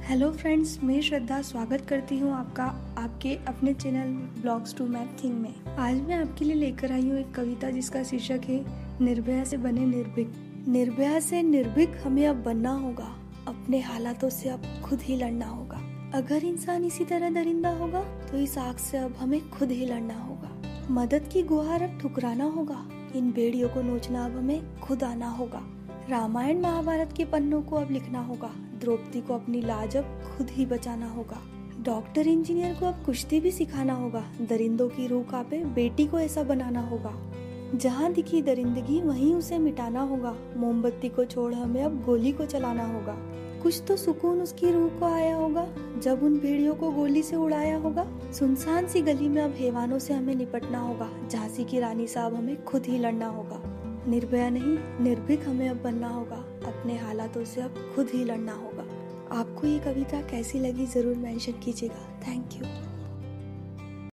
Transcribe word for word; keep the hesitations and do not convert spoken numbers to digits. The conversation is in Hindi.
हेलो फ्रेंड्स, मैं श्रद्धा स्वागत करती हूँ आपका आपके अपने channel blogs to math thing में। आज मैं आपके लिए लेकर आई हूँ एक कविता जिसका शीर्षक है निर्भया से बने निर्भीक। निर्भया से निर्भीक हमें अब बनना होगा, अपने हालातों से अब खुद ही लड़ना होगा। अगर इंसान इसी तरह दरिंदा होगा तो इस आग से अब हमें खुद ही लड़ना होगा। मदद की गुहार अब ठुकराना होगा, इन बेड़ियों को नोचना अब हमें खुद आना होगा। रामायण महाभारत के पन्नों को अब लिखना होगा, द्रौपदी को अपनी लाज अब खुद ही बचाना होगा। डॉक्टर इंजीनियर को अब कुश्ती भी सिखाना होगा, दरिंदों की रूह कांपे बेटी को ऐसा बनाना होगा। जहाँ दिखी दरिंदगी वहीं उसे मिटाना होगा, मोमबत्ती को छोड़ हमें अब गोली को चलाना होगा। कुछ तो सुकून उसकी रूह को आया होगा जब उन भेड़ियों को गोली से उड़ाया होगा। सुनसान सी गली में अब हैवानों से हमें निपटना होगा, झांसी की रानी साहब हमें खुद ही लड़ना होगा। निर्भया नहीं निर्भीक हमें अब बनना होगा, अपने हालातों से अब खुद ही लड़ना होगा। आपको ये कविता कैसी लगी जरूर मेंशन कीजिएगा। Thank you.